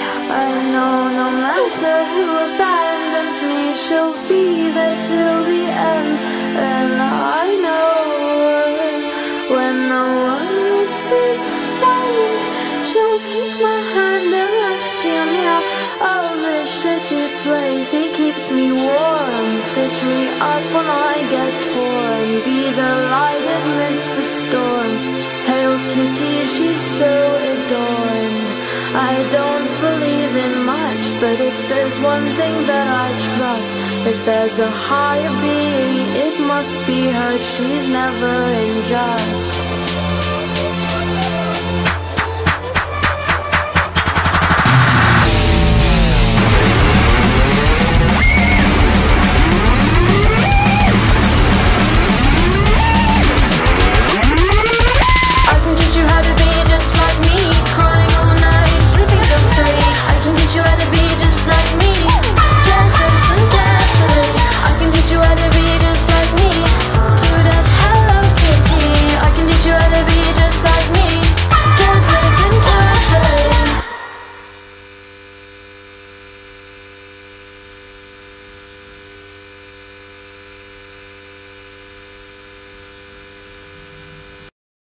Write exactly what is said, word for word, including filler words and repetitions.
I know no matter who abandons me, she'll be there till the end. And I know when the world's in flames, she'll take my hand and rescue me out of this shitty place. He keeps me warm, stitch me up when I get torn, be the light amidst the storm. Hail Kitty, she's so adorned. I don't believe in much, but if there's one thing that I trust, if there's a higher being, it must be her. She's never in judge.